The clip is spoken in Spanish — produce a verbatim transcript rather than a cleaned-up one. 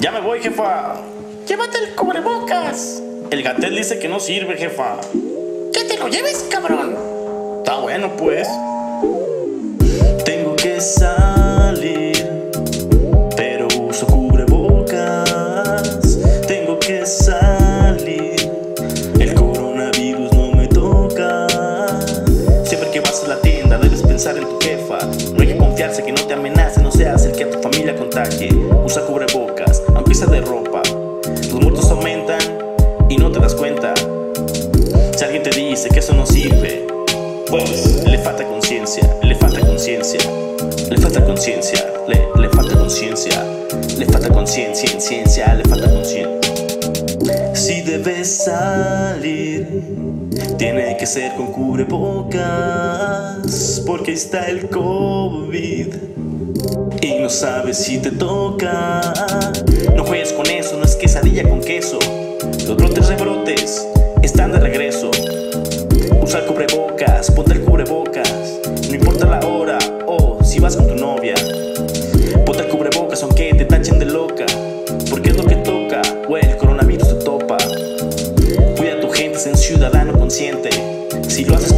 Ya me voy, jefa. Llévate el cubrebocas. El Gatel dice que no sirve, jefa. Que te lo lleves, cabrón. Está bueno, pues. Tengo que salir, pero uso cubrebocas. Tengo que salir, el coronavirus no me toca. Siempre que vas a la tienda debes pensar en tu jefa. No hay que confiarse, que no te amenace, no seas el que a tu familia contagie. Usa cubrebocas, aunque sea de ropa. Los muertos aumentan y no te das cuenta. Si alguien te dice que eso no sirve, pues le falta conciencia, le falta conciencia, le falta conciencia, le, le falta conciencia, le falta conciencia, ciencia, le falta conciencia. Si debes salir, tiene que ser con cubrebocas, porque ahí está el COVID y no sabes si te toca. No juegues con eso, no es quesadilla con queso. Los brotes rebrotes están de regreso. Usa el cubrebocas, ponte el cubrebocas, no importa la hora o si vas con tu novia. Ponte el cubrebocas aunque te tachen de loca, porque es lo que toca, o el coronavirus te topa. Cuida a tu gente, sé un ciudadano consciente. Si lo haces